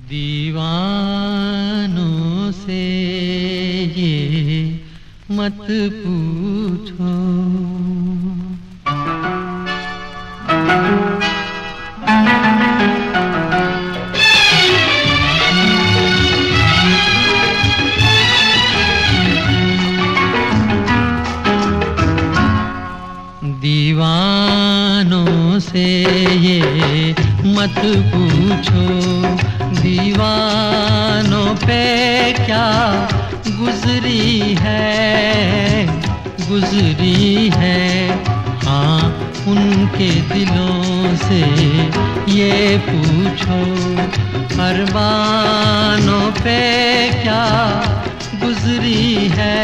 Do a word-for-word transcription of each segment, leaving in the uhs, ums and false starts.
दीवानों से ये मत पूछो, दीवानों से ये मत पूछो, दीवानों पे क्या गुजरी है, गुजरी है। हाँ, उनके दिलों से ये पूछो, अरमानों पे क्या गुजरी है,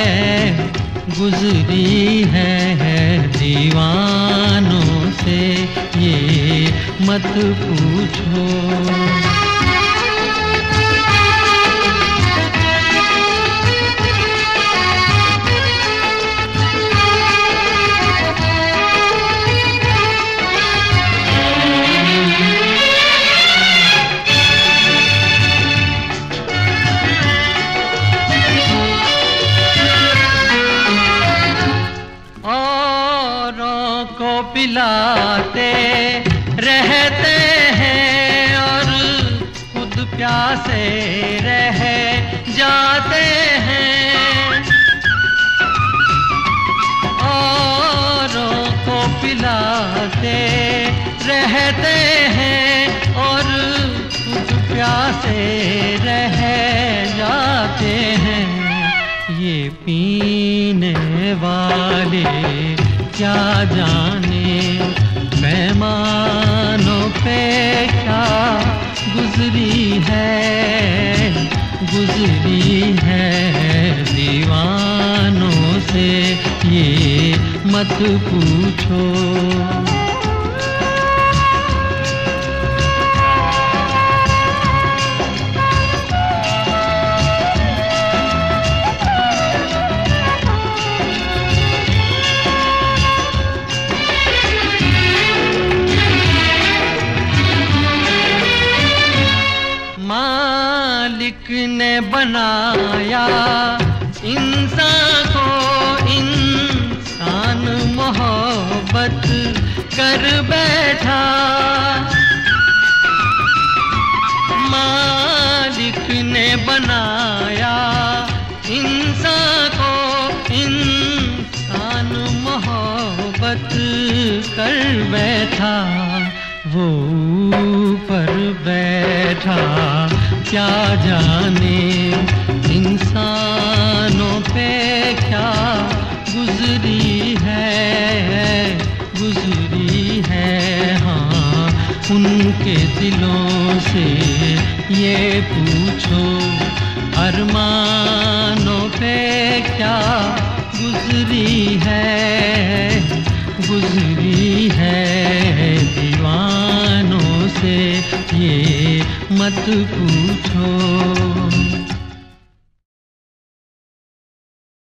गुजरी है। दीवानों से ये मत पूछो। को पिलाते रहते हैं और खुद प्यासे रह जाते हैं, औरों को पिलाते रहते हैं और खुद प्यासे रह जाते हैं। ये पीने वाले क्या जाने पैमानों पे क्या गुजरी है, गुजरी है। दीवानों से ये मत पूछो। मालिक ने बनाया इंसान को, इंसान मोहब्बत कर बैठा। मालिक ने बनाया इंसान को, इंसान मोहब्बत कर बैठा। वो ऊपर बैठा क्या जाने इंसानों पे क्या गुजरी है, गुजरी है। हाँ, उनके दिलों से ये पूछो, अरमानों पे क्या गुजरी है, गुजरी है। दीवानों से ये मत पूछो।